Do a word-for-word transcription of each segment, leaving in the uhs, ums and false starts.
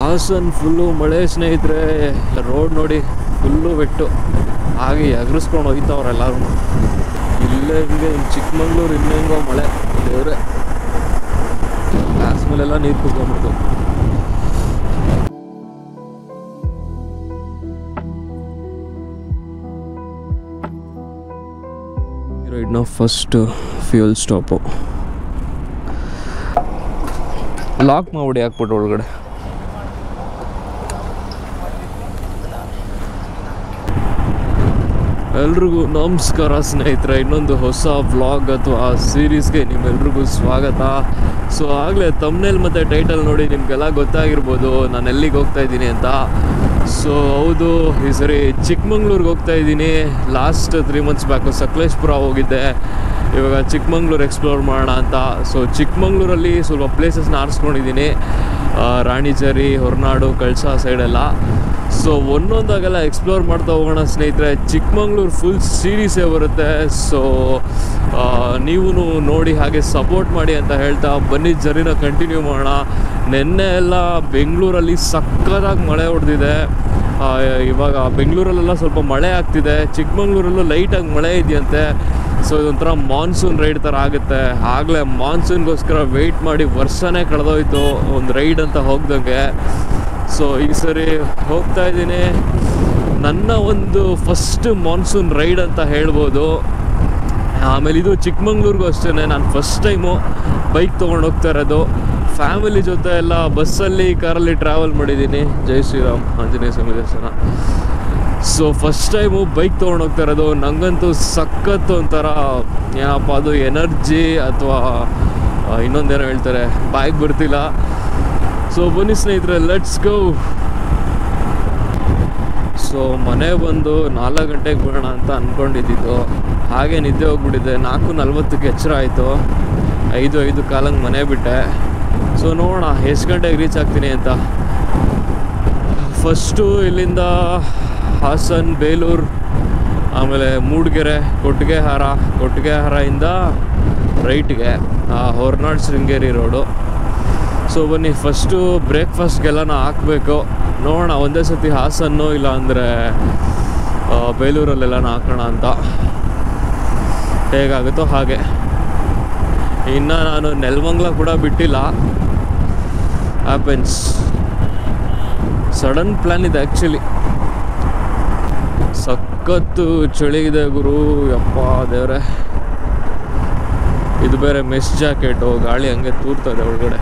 Haasan full ಮಳೆ ಸ್ನೇಹಿತರೆ. Road ನೋಡಿ ಫುಲ್ಲು ಬೆಟ್ಟು, ಹಾಗೆ ಎಗರಿಸ್ಕೊಂಡು ಹೋಗ್ತಾವ್ರೆ ಎಲ್ಲರೂ. ಇಲ್ಲೇ ಹಿಂಗೆ ಚಿಕ್ಕಮಂಗ್ಳೂರು ಇನ್ನೆಂಗೋ ಮಳೆ ದೇವ್ರೆ, ಗ್ಲಾಸ್ ಮೇಲೆಲ್ಲ ನೀರು ಕುತ್ಕೊಂಡ್ಬಿಡ್ತು. ರೈಟ್ ನಾವು ಫಸ್ಟ್ ಫ್ಯೂಲ್ ಸ್ಟಾಪು. ಲಾಕ್ ಮಾಡ್ಬಿಡಿ, ಹಾಕ್ಬಿಟ್ಟು ಒಳಗಡೆ. ಎಲ್ರಿಗೂ ನಮಸ್ಕಾರ ಸ್ನೇಹಿತರೆ, ಇನ್ನೊಂದು ಹೊಸ ವ್ಲಾಗ್ ಅಥವಾ ಸೀರೀಸ್ಗೆ ನಿಮ್ಮೆಲ್ರಿಗೂ ಸ್ವಾಗತ. ಸೊ ಆಗಲೇ ತಮ್ನೇಲ್ ಮತ್ತು ಟೈಟಲ್ ನೋಡಿ ನಿಮಗೆಲ್ಲ ಗೊತ್ತಾಗಿರ್ಬೋದು ನಾನು ಎಲ್ಲಿಗೆ ಹೋಗ್ತಾ ಇದ್ದೀನಿ ಅಂತ. ಸೊ ಹೌದು, ಈ ಸರಿ ಚಿಕ್ಕಮಂಗ್ಳೂರಿಗೆ ಹೋಗ್ತಾ ಇದ್ದೀನಿ. Last three months back Sakleshpur ಹೋಗಿದ್ದೆ, ಇವಾಗ ಚಿಕ್ಕಮಂಗ್ಳೂರು ಎಕ್ಸ್ಪ್ಲೋರ್ ಮಾಡೋಣ ಅಂತ. ಸೊ ಚಿಕ್ಕಮಂಗ್ಳೂರಲ್ಲಿ ಸ್ವಲ್ಪ ಪ್ಲೇಸಸ್ನ ಆರಿಸ್ಕೊಂಡಿದ್ದೀನಿ, ರಾಣಿಜರಿ, ಹೊರನಾಡು, ಕಳಸ ಸೈಡೆಲ್ಲ. ಸೊ ಒಂದೊಂದಾಗೆಲ್ಲ ಎಕ್ಸ್ಪ್ಲೋರ್ ಮಾಡ್ತಾ ಹೋಗೋಣ ಸ್ನೇಹಿತರೆ. ಚಿಕ್ಕಮಂಗ್ಳೂರು ಫುಲ್ ಸೀರೀಸೇ ಬರುತ್ತೆ. ಸೊ ನೀವು ನೋಡಿ ಹಾಗೆ ಸಪೋರ್ಟ್ ಮಾಡಿ ಅಂತ ಹೇಳ್ತಾ ಬನ್ನಿ ಜರ್ನಿನ ಕಂಟಿನ್ಯೂ ಮಾಡೋಣ. ನೆನ್ನೆ ಎಲ್ಲ ಬೆಂಗಳೂರಲ್ಲಿ ಸಕ್ಕತ್ತಾಗಿ ಮಳೆ ಹೊಡೆದಿದೆ. ಇವಾಗ ಬೆಂಗಳೂರಲ್ಲೆಲ್ಲ ಸ್ವಲ್ಪ ಮಳೆ ಆಗ್ತಿದೆ, ಚಿಕ್ಕಮಂಗ್ಳೂರಲ್ಲೂ ಲೈಟಾಗಿ ಮಳೆ ಇದೆಯಂತೆ. ಸೊ ಇದೊಂಥರ ಮಾನ್ಸೂನ್ ರೈಡ್ ಥರ ಆಗುತ್ತೆ. ಆಗಲೇ ಮಾನ್ಸೂನ್ಗೋಸ್ಕರ ವೆಯ್ಟ್ ಮಾಡಿ ವರ್ಷನೇ ಕಳೆದೋಯ್ತು ಒಂದು ರೈಡ್ ಅಂತ ಹೋಗ್ದಂಗೆ. ಸೊ ಈ ಸರಿ ಹೋಗ್ತಾ ಇದ್ದೀನಿ, ನನ್ನ ಒಂದು ಫಸ್ಟ್ ಮಾನ್ಸೂನ್ ರೈಡ್ ಅಂತ ಹೇಳ್ಬೋದು. ಆಮೇಲೆ ಇದು ಚಿಕ್ಕಮಂಗ್ಳೂರಿಗೂ ಅಷ್ಟೇ ನಾನು ಫಸ್ಟ್ ಟೈಮು ಬೈಕ್ ತೊಗೊಂಡು ಹೋಗ್ತಾ ಇರೋದು. ಫ್ಯಾಮಿಲಿ ಜೊತೆ ಎಲ್ಲ ಬಸ್ಸಲ್ಲಿ, ಕಾರಲ್ಲಿ ಟ್ರಾವೆಲ್ ಮಾಡಿದ್ದೀನಿ. ಜೈ ಶ್ರೀರಾಮ್, ಆಂಜನೇಯ ಸ್ವಾಮಿ ದೇವಸ್ಥಾನ. ಸೊ ಫಸ್ಟ್ ಟೈಮು ಬೈಕ್ ತೊಗೊಂಡು ಹೋಗ್ತಾ ಇರೋದು. ನನಗಂತೂ ಸಖತ್ತು ಒಂಥರ ಏನಪ್ಪ ಅದು ಎನರ್ಜಿ ಅಥವಾ ಇನ್ನೊಂದೇನೋ ಹೇಳ್ತಾರೆ, ಬಾಯ್ಗೆ ಬರ್ತಿಲ್ಲ. ಸೊ ಬನ್ನಿ ಸ್ನೇಹಿತರೆ, ಲೆಟ್ಸ್ ಗೋ. ಸೊ ಮನೆ ಬಂದು ನಾಲ್ಕು ಗಂಟೆಗೆ ಬರೋಣ ಅಂತ ಅಂದ್ಕೊಂಡಿದ್ದು, ಹಾಗೆ ನಿದ್ದೆ ಹೋಗ್ಬಿಟ್ಟಿದ್ದೆ. ನಾಲ್ಕು ನಲ್ವತ್ತಕ್ಕೆ ಎಚ್ಚರ ಆಯಿತು, ಐದು ಐದು ಕಾಲಂಗೆ ಮನೆ ಬಿಟ್ಟೆ. ಸೊ ನೋಡೋಣ ಎಷ್ಟು ಗಂಟೆಗೆ ರೀಚ್ ಆಗ್ತೀನಿ ಅಂತ. ಫಸ್ಟು ಇಲ್ಲಿಂದ ಹಾಸನ್, ಬೇಲೂರು, ಆಮೇಲೆ ಮೂಡಿಗೆರೆ, ಕೊಟ್ಟಿಗೆಹಾರ, ಕೊಟ್ಟಿಗೆಹಾರದಿಂದ ರೈಟ್ಗೆ ಹೊರನಾಡು ಶೃಂಗೇರಿ ರೋಡು. ಸೊ ಬನ್ನಿ ಫಸ್ಟು ಬ್ರೇಕ್ಫಾಸ್ಟ್ಗೆಲ್ಲನ ಹಾಕಬೇಕು. ನೋಡೋಣ ಒಂದೇ ಸತಿ ಹಾಸನ್ನು ಇಲ್ಲ ಅಂದರೆ ಬೇಲೂರಲ್ಲೆಲ್ಲನ ಹಾಕೋಣ ಅಂತ, ಹೇಗಾಗುತ್ತೋ ಹಾಗೆ. ಇನ್ನು ನಾನು ನೆಲಮಂಗಲ ಕೂಡ ಬಿಟ್ಟಿಲ್ಲ, ಹ್ಯಾಪನ್ಸ್. ಸಡನ್ ಪ್ಲ್ಯಾನ್ ಇದೆ ಆ್ಯಕ್ಚುಲಿ. ಸಖತ್ತು ಚಳಿ ಇದೆ ಗುರು, ಯಪ್ಪ ದೇವ್ರೆ. ಇದು ಬೇರೆ ಮೆಸ್ ಜಾಕೆಟು, ಗಾಳಿ ಹಂಗೆ ತೂರ್ತದೆ ಒಳಗಡೆ.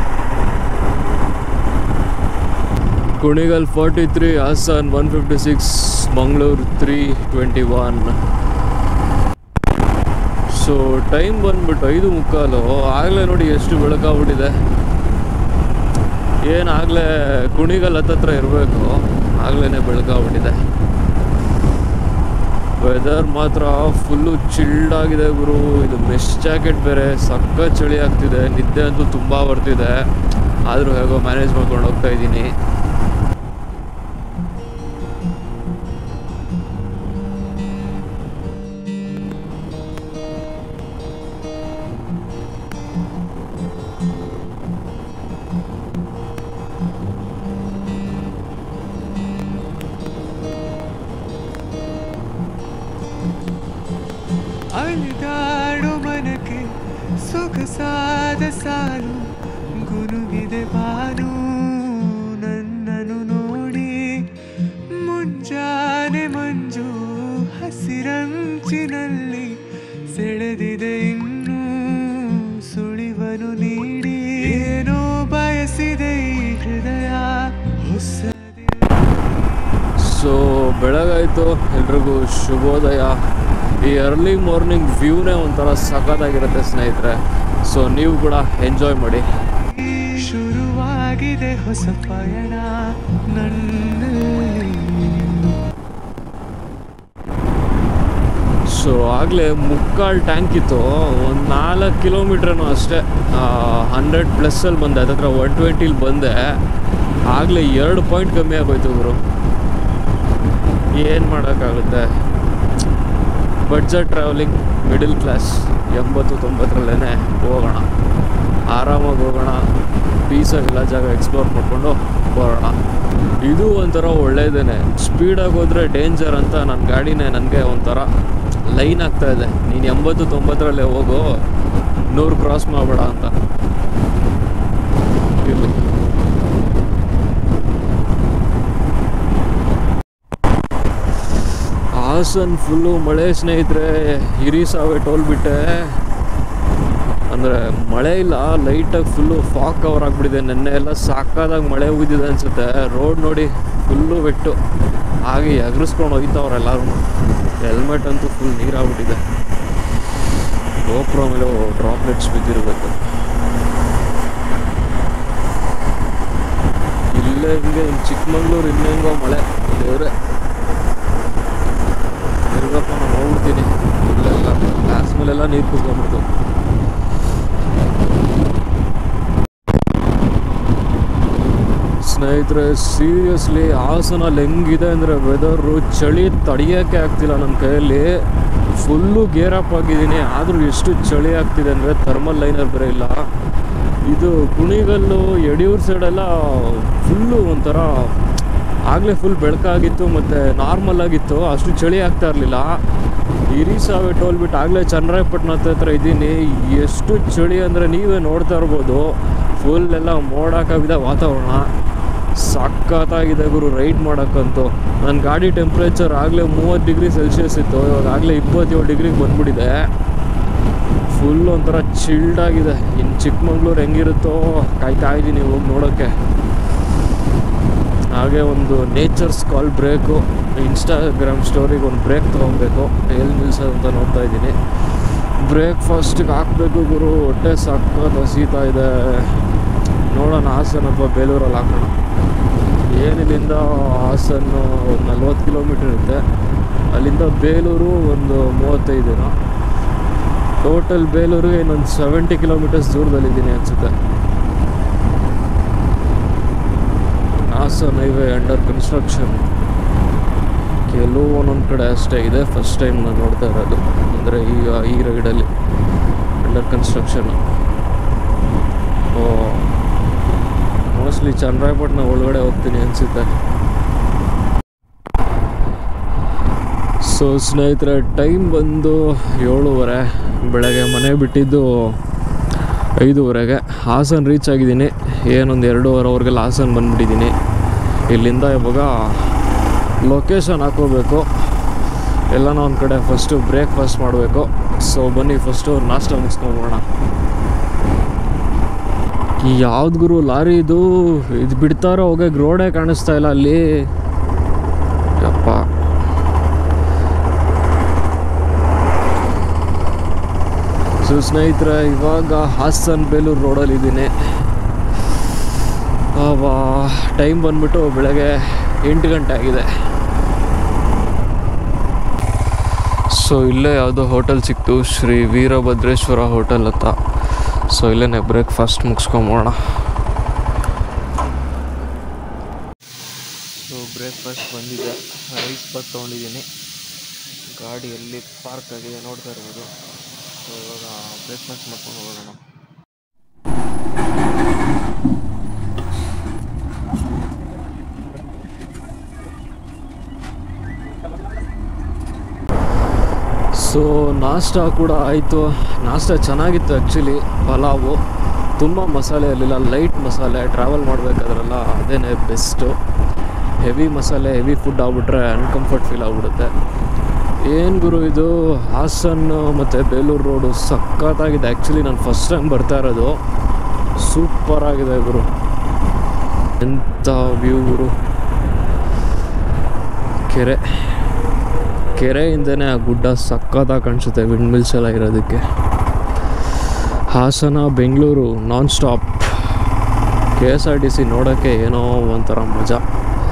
Kunigal forty three, Hassan one fifty six, Mangalore three twenty one. So time ಬಂದ್ಬಿಟ್ಟು ಐದು ಮುಕ್ಕಾಲು. ಆಗಲೇ ನೋಡಿ ಎಷ್ಟು ಬೆಳಕಾಗ್ಬಿಟ್ಟಿದೆ. ಏನಾಗಲೇ ಕುಣಿಗಲ್ ಹತ್ತತ್ರ ಇರಬೇಕು, ಆಗಲೇ ಬೆಳಕಾಗ್ಬಿಟ್ಟಿದೆ. ವೆದರ್ ಮಾತ್ರ ಫುಲ್ಲು ಚಿಲ್ಡ್ ಆಗಿದೆ ಗುರು. ಇದು ಮೆಶ್ ಜಾಕೆಟ್ ಬೇರೆ, ಸಕ್ಕ ಚಳಿ ಆಗ್ತಿದೆ. ನಿದ್ದೆ ಅಂತೂ ತುಂಬ ಬರ್ತಿದೆ, ಆದರೂ ಹೇಗೋ ಮ್ಯಾನೇಜ್ ಮಾಡ್ಕೊಂಡು ಹೋಗ್ತಾ ಇದ್ದೀನಿ. ಅಲಿದಾಡು ಮನಕ್ಕೆ ಸೊಗಸಾದ ಸಾಲು, ಗುನುಗಿದೆ ಬಾನು ನನ್ನನು ನೋಡಿ. ಮುಂಜಾನೆ ಮಂಜು ಹಸಿರಂಚಿನಲ್ಲಿ ಸೆಳೆದಿದೆ ಇನ್ನೂ ಸುಳಿವನು ನೀಡಿ. ಏನೋ ಬಯಸಿದೆ ಈ ಹೃದಯ ಹೊಸ. ಸೊ ಬೆಳಗಾಯಿತು, ಎಲ್ರಿಗೂ ಶುಭೋದಯ. ಈ ಅರ್ಲಿ ಮಾರ್ನಿಂಗ್ ವ್ಯೂನೇ ಒಂಥರ ಸಖತ್ತಾಗಿರುತ್ತೆ ಸ್ನೇಹಿತರೆ. ಸೊ ನೀವು ಕೂಡ ಎಂಜಾಯ್ ಮಾಡಿ. ಶುರುವಾಗಿದೆ ಹೊಸ ಪಯಣ ನನ್ನಲ್ಲಿ. ಸೊ ಆಗಲೇ ಮುಕ್ಕಾಲು ಟ್ಯಾಂಕ್ ಇತ್ತು, ಒಂದು ನಾಲ್ಕು ಕಿಲೋಮೀಟ್ರನೂ ಅಷ್ಟೇ. ಹಂಡ್ರೆಡ್ ಪ್ಲಸ್ಸಲ್ಲಿ ಬಂದೆ, ಅದತ್ರ ಒನ್ ಟ್ವೆಂಟಿಲಿ ಬಂದೆ. ಆಗಲೇ ಎರಡು ಪಾಯಿಂಟ್ ಕಮ್ಮಿ ಆಗೋಯ್ತು ಗುರು. ಏನು ಮಾಡೋಕ್ಕಾಗುತ್ತೆ, ಬಡ್ಜೆಟ್ ಟ್ರಾವೆಲಿಂಗ್, ಮಿಡಲ್ ಕ್ಲಾಸ್, ಎಂಬತ್ತು ತೊಂಬತ್ತರಲ್ಲೇ ಹೋಗೋಣ, ಆರಾಮಾಗಿ ಹೋಗೋಣ, ಪೀಸಾಗಿ ಎಲ್ಲ ಜಾಗ ಎಕ್ಸ್ಪ್ಲೋರ್ ಮಾಡಿಕೊಂಡು ಬರೋಣ. ಇದು ಒಂಥರ ಒಳ್ಳೇದೇನೆ. ಸ್ಪೀಡಾಗಿ ಹೋದರೆ ಡೇಂಜರ್ ಅಂತ ನನ್ನ ಗಾಡಿನೇ ನನಗೆ ಒಂಥರ ಲೈನ್ ಆಗ್ತಾ ಇದೆ, ನೀನು ಎಂಬತ್ತು ತೊಂಬತ್ತರಲ್ಲೇ ಹೋಗು, ನೂರು ಕ್ರಾಸ್ ಮಾಡಬೇಡ ಅಂತ. ಇರಲಿ. ಹಾಸನ್ ಫುಲ್ಲು ಮಳೆ ಸ್ನೇಹಿತರೆ. ಹಿರಿಸಾವೆ ಟೋಲ್ ಬಿಟ್ಟೆ, ಅಂದರೆ ಮಳೆ ಇಲ್ಲ, ಲೈಟಾಗಿ ಫುಲ್ಲು ಫಾಗ್ ಕವರ್ ಆಗಿಬಿಟ್ಟಿದೆ. ನೆನ್ನೆ ಎಲ್ಲ ಸಾಕಾದಾಗ ಮಳೆ ಉಯ್ದಿದೆ ಅನಿಸುತ್ತೆ. ರೋಡ್ ನೋಡಿ ಫುಲ್ಲು ಬೆಟ್ಟು, ಹಾಗೆ ಎಗರಿಸ್ಕೊಂಡು ಹೋಯ್ತವ್ರೆ ಎಲ್ಲರೂ. ಹೆಲ್ಮೆಟ್ ಅಂತೂ ಫುಲ್ ನೀರಾಗ್ಬಿಟ್ಟಿದೆ. ಗೋಪ್ರೋ ಮೇಲೆ ಡ್ರಾಪ್ಲೆಟ್ಸ್ ಬಿದ್ದಿರಬೇಕು. ಇಲ್ಲೇ ಹಿಂಗೆ ಚಿಕ್ಕಮಂಗ್ಳೂರು ಇನ್ನೆಂಗೋ ಮಳೆ ದೇವ್ರೆ. ತಿರ್ಗಪ್ಪ ನಾನು ಹೋಗ್ಬಿಡ್ತೀನಿ. ಇಲ್ಲೆಲ್ಲ ಗ್ಲಾಸ್ ಮೇಲೆಲ್ಲ ನೀರು ಕುತ್ಕೊಂಡ್ಬಿಡ್ತು. ಸ್ನೇಹಿತರೆ ಸೀರಿಯಸ್ಲಿ ಹಾಸನಲ್ಲಿ ಹೆಂಗಿದೆ ಅಂದರೆ ವೆದರು, ಚಳಿ ತಡೆಯೋಕ್ಕೆ ಆಗ್ತಿಲ್ಲ ನನ್ನ ಕೈಯಲ್ಲಿ. ಫುಲ್ಲು ಗೇರಪ್ ಆಗಿದ್ದೀನಿ, ಆದರೂ ಎಷ್ಟು ಚಳಿ ಆಗ್ತಿದೆ ಅಂದರೆ ಥರ್ಮಲ್ ಲೈನರ್ ಬೇರೆ ಇಲ್ಲ. ಇದು ಕುಣಿಗಲ್ಲು ಯಡಿಯೂರು ಸೈಡೆಲ್ಲ ಫುಲ್ಲು ಒಂಥರ ಆಗಲೇ ಫುಲ್ ಬೆಳಕಾಗಿತ್ತು ಮತ್ತು ನಾರ್ಮಲ್ ಆಗಿತ್ತು, ಅಷ್ಟು ಚಳಿ ಆಗ್ತಾ ಇರಲಿಲ್ಲ. ಹಿರಿಸಾವೆ ಟೋಲ್ ಬಿಟ್ಟು ಆಗಲೇ ಚನ್ನರಾಯಪಟ್ಟಣ ಹತ್ರ ಇದ್ದೀನಿ. ಎಷ್ಟು ಚಳಿ ಅಂದರೆ ನೀವೇ ನೋಡ್ತಾ ಇರ್ಬೋದು. ಫುಲ್ ಎಲ್ಲ ಮೋಡ ಕವಿದ ವಾತಾವರಣ, ಸಖತ್ತಾಗಿದೆ ಗುರು ರೈಡ್ ಮಾಡೋಕ್ಕಂತೂ. ನನ್ನ ಗಾಡಿ ಟೆಂಪ್ರೇಚರ್ ಆಗಲೇ ಮೂವತ್ತು ಡಿಗ್ರಿ ಸೆಲ್ಸಿಯಸ್ ಇತ್ತು, ಇವಾಗ ಆಗಲೇ ಇಪ್ಪತ್ತೇಳು ಡಿಗ್ರಿಗೆ ಬಂದ್ಬಿಟ್ಟಿದೆ. ಫುಲ್ ಒಂಥರ ಚಿಲ್ಡಾಗಿದೆ. ಇನ್ನು ಚಿಕ್ಕಮಂಗ್ಳೂರು ಹೆಂಗಿರುತ್ತೋ ಕಾಯ್ತಾ ಇದ್ದೀನಿ ಹೋಗಿ ನೋಡೋಕ್ಕೆ. ಹಾಗೆ ಒಂದು ನೇಚರ್ಸ್ ಕಾಲ್ ಬ್ರೇಕು, ಇನ್ಸ್ಟಾಗ್ರಾಮ್ ಸ್ಟೋರಿಗೆ ಒಂದು ಬ್ರೇಕ್ ತೊಗೊಬೇಕು, ಎಲ್ಲಿ ನಿಲ್ಸೋದು ಅಂತ ನೋಡ್ತಾ ಇದ್ದೀನಿ. ಬ್ರೇಕ್ಫಾಸ್ಟಿಗೆ ಹಾಕಬೇಕು ಗುರು, ಹೊಟ್ಟೆ ಸಖತ್ ಹಸೀತಾ ಇದೆ. ನೋಡೋಣ ಹಾಸನ ಅಥವಾ ಬೇಲೂರಲ್ಲಿ ಹಾಕೋಣ. ಏನಿಲ್ಲಿಂದ ಹಾಸನ್ನು ಒಂದು ನಲ್ವತ್ತು ಕಿಲೋಮೀಟ್ರ್ ಇರುತ್ತೆ, ಅಲ್ಲಿಂದ ಬೇಲೂರು ಒಂದು ಮೂವತ್ತೈದು ದಿನ. ಟೋಟಲ್ ಬೇಲೂರಿಗೆ ಇನ್ನೊಂದು ಸೆವೆಂಟಿ ಕಿಲೋಮೀಟರ್ಸ್ ದೂರದಲ್ಲಿದ್ದೀನಿ ಅನಿಸುತ್ತೆ. Hassan highway under construction. ಕೆಲವು ಒಂದೊಂದು ಕಡೆ ಅಷ್ಟೇ ಇದೆ, ಫಸ್ಟ್ ಟೈಮ್ ನಾನು ನೋಡ್ತಾ ಇರೋದು. ಅಂದರೆ ಈಗ ಈ ರೈಡಲ್ಲಿ under construction. Oh mostly Channarayapatna ಒಳಗಡೆ ಹೋಗ್ತೀನಿ ಅನಿಸುತ್ತೆ. ಸೊ ಸ್ನೇಹಿತರೆ ಟೈಮ್ ಬಂದು ಏಳುವರೆ, ಬೆಳಗ್ಗೆ ಮನೆ ಬಿಟ್ಟಿದ್ದು ಐದೂವರೆಗೆ. ಹಾಸನ್ ರೀಚ್ ಆಗಿದ್ದೀನಿ, ಏನೊಂದು ಎರಡೂವರೆವರೆಗೆಲ್ಲ ಹಾಸನ್ ಬಂದುಬಿಟ್ಟಿದ್ದೀನಿ. ಇಲ್ಲಿಂದ ಇವಾಗ ಲೊಕೇಶನ್ ಹಾಕೋಬೇಕು, ಎಲ್ಲನೋ ಒಂದು ಕಡೆ ಫಸ್ಟು ಬ್ರೇಕ್ಫಾಸ್ಟ್ ಮಾಡಬೇಕು. ಸೊ ಬನ್ನಿ ಫಸ್ಟು ನಾಷ್ಟ ಮುಗಿಸ್ಕೊಂಬೋಣ. ಯಾವ್ದು ಗುರು ಲಾರಿ ಇದು ಇದು ಬಿಡ್ತಾರೋ ಹೋಗೋಕೆ ರೋಡೇ ಕಾಣಿಸ್ತಾ ಇಲ್ಲ ಅಲ್ಲಿ. ಯಪ್ಪ ಸೊ ಸ್ನೇಹಿತರೆ ಇವಾಗ ಹಾಸನ್ ಬೇಲೂರು ರೋಡಲ್ಲಿದ್ದೀನಿ. ವಾ ಟೈಮ್ ಬಂದ್ಬಿಟ್ಟು ಬೆಳಗ್ಗೆ ಎಂಟು ಗಂಟೆ ಆಗಿದೆ. ಸೊ ಇಲ್ಲೇ ಯಾವುದೋ ಹೋಟೆಲ್ ಸಿಕ್ತು, ಶ್ರೀ ವೀರಭದ್ರೇಶ್ವರ ಹೋಟೆಲ್ ಅಂತ. ಸೊ ಇಲ್ಲೇ ಬ್ರೇಕ್ಫಾಸ್ಟ್ ಮುಗಿಸ್ಕೊಂಬೋಣ. ಸೊ ಬ್ರೇಕ್ಫಾಸ್ಟ್ ಬಂದಿದೆ, ರೈಸ್ ಬಾತ್ ತೊಗೊಂಡಿದ್ದೀನಿ. ಗಾಡಿ ಎಲ್ಲಿ ಪಾರ್ಕ್ ಆಗಿದೆ ನೋಡ್ತಾ ಇರ್ಬೋದು. ಸೊ ಇವಾಗ ಬ್ರೇಕ್ಫಾಸ್ಟ್ ಮಾಡ್ಕೊಂಡು ಹೋಗೋಣ. ಸೊ ನಾಷ್ಟ ಕೂಡ ಆಯಿತು. ನಾಷ್ಟ ಚೆನ್ನಾಗಿತ್ತು ಆ್ಯಕ್ಚುಲಿ. ಪಲಾವು ತುಂಬ ಮಸಾಲೆ ಇರಲಿಲ್ಲ, ಲೈಟ್ ಮಸಾಲೆ. ಟ್ರಾವೆಲ್ ಮಾಡಬೇಕಾದ್ರಲ್ಲ ಅದೇನೇ ಬೆಸ್ಟು. ಹೆವಿ ಮಸಾಲೆ ಹೆವಿ ಫುಡ್ ಆಗಿಬಿಟ್ರೆ ಅನ್ಕಂಫರ್ಟ್ ಫೀಲ್ ಆಗಿಬಿಡುತ್ತೆ. ಏನು ಗುರು ಇದು ಹಾಸನ್ ಮತ್ತು ಬೇಲೂರು ರೋಡು ಸಖತ್ತಾಗಿದೆ. ಆ್ಯಕ್ಚುಲಿ ನಾನು ಫಸ್ಟ್ ಟೈಮ್ ಬರ್ತಾ ಇರೋದು. ಸೂಪರಾಗಿದೆ ಗುರು, ಎಂಥ ವ್ಯೂ ಗುರು. ಕೆರೆ ಕೆರೆಯಿಂದನೇ ಆ ಗುಡ್ಡ ಸಖತ್ತಾಗಿ ಕಾಣಿಸುತ್ತೆ, ವಿಂಡ್ ಮಿಲ್ಸ್ ಎಲ್ಲ ಇರೋದಕ್ಕೆ. Hassan Bengaluru non stop. K S R T C ನೋಡೋಕ್ಕೆ ಏನೋ ಒಂಥರ ಮಜಾ.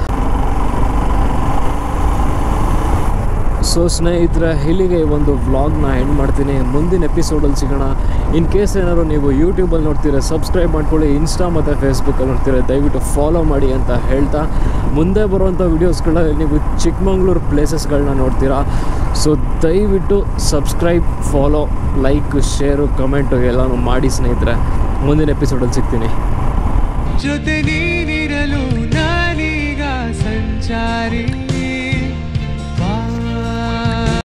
ಸೊ ಸ್ನೇಹಿತರೆ ಇಲ್ಲಿಗೆ ಒಂದು ವ್ಲಾಗ್ನ ಎಂಡ್ ಮಾಡ್ತೀನಿ. ಮುಂದಿನ ಎಪಿಸೋಡಲ್ಲಿ ಸಿಗೋಣ. ಇನ್ ಕೇಸ್ ಏನಾದ್ರು ನೀವು ಯೂಟ್ಯೂಬಲ್ಲಿ ನೋಡ್ತೀರಾ ಸಬ್ಸ್ಕ್ರೈಬ್ ಮಾಡ್ಕೊಳ್ಳಿ, ಇನ್ಸ್ಟಾ ಮತ್ತು ಫೇಸ್ಬುಕ್ಕಲ್ಲಿ ನೋಡ್ತೀರಾ ದಯವಿಟ್ಟು ಫಾಲೋ ಮಾಡಿ ಅಂತ ಹೇಳ್ತಾ, ಮುಂದೆ ಬರುವಂಥ ವೀಡಿಯೋಸ್ಗಳಲ್ಲಿ ನೀವು ಚಿಕ್ಕಮಂಗ್ಳೂರು ಪ್ಲೇಸಸ್ಗಳನ್ನ ನೋಡ್ತೀರಾ. ಸೊ ದಯವಿಟ್ಟು subscribe, follow, like, share, comment ಎಲ್ಲನೂ ಮಾಡಿ ಸ್ನೇಹಿತರೆ. ಮುಂದಿನ ಎಪಿಸೋಡಲ್ಲಿ ಸಿಗ್ತೀನಿ. ಜೊತೆ ನೀನಿರಲು